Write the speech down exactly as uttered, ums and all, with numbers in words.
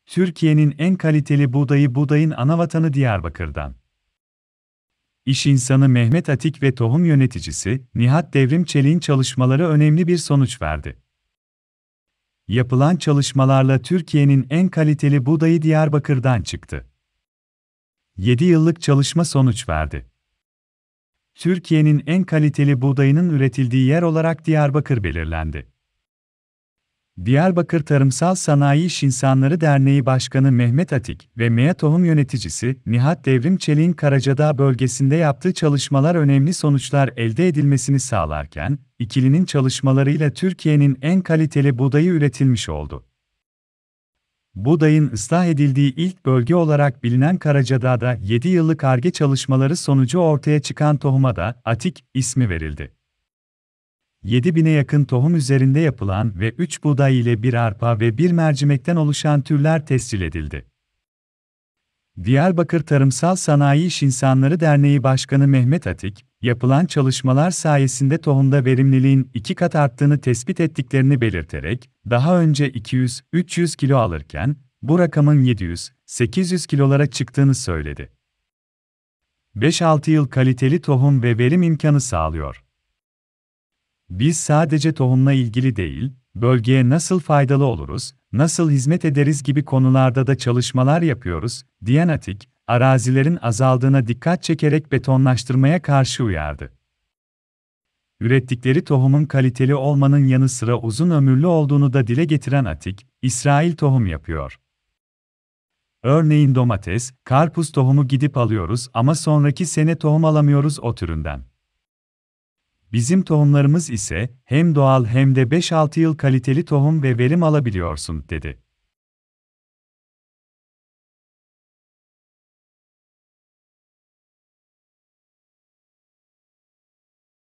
Türkiye'nin en kaliteli buğdayı buğdayın anavatanı Diyarbakır'dan. İş insanı Mehmet Atik ve tohum yöneticisi Nihat Devrim Çelik'in çalışmaları önemli bir sonuç verdi. Yapılan çalışmalarla Türkiye'nin en kaliteli buğdayı Diyarbakır'dan çıktı. yedi yıllık çalışma sonuç verdi. Türkiye'nin en kaliteli buğdayının üretildiği yer olarak Diyarbakır belirlendi. Diyarbakır Tarımsal Sanayi İş İnsanları Derneği Başkanı Mehmet Atik ve MEA Tohum Yöneticisi Nihat Devrim Çelik'in Karacadağ bölgesinde yaptığı çalışmalar önemli sonuçlar elde edilmesini sağlarken, ikilinin çalışmalarıyla Türkiye'nin en kaliteli buğdayı üretilmiş oldu. Buğdayın ıslah edildiği ilk bölge olarak bilinen Karacadağ'da yedi yıllık Ar-Ge çalışmaları sonucu ortaya çıkan tohuma da Atik ismi verildi. yedi bine yakın tohum üzerinde yapılan ve üç buğday ile bir arpa ve bir mercimekten oluşan türler tescil edildi. Diyarbakır Tarımsal Sanayi İş İnsanları Derneği Başkanı Mehmet Atik, yapılan çalışmalar sayesinde tohumda verimliliğin iki kat arttığını tespit ettiklerini belirterek, daha önce iki yüz üç yüz kilo alırken, bu rakamın yedi yüz sekiz yüz kilolara çıktığını söyledi. beş altı yıl kaliteli tohum ve verim imkanı sağlıyor. Biz sadece tohumla ilgili değil, bölgeye nasıl faydalı oluruz, nasıl hizmet ederiz gibi konularda da çalışmalar yapıyoruz, diyen Atik, arazilerin azaldığına dikkat çekerek betonlaştırmaya karşı uyardı. Ürettikleri tohumun kaliteli olmanın yanı sıra uzun ömürlü olduğunu da dile getiren Atik, İsrail tohum yapıyor. Örneğin domates, karpuz tohumu gidip alıyoruz ama sonraki sene tohum alamıyoruz o türünden. Bizim tohumlarımız ise hem doğal hem de beş altı yıl kaliteli tohum ve verim alabiliyorsun, dedi.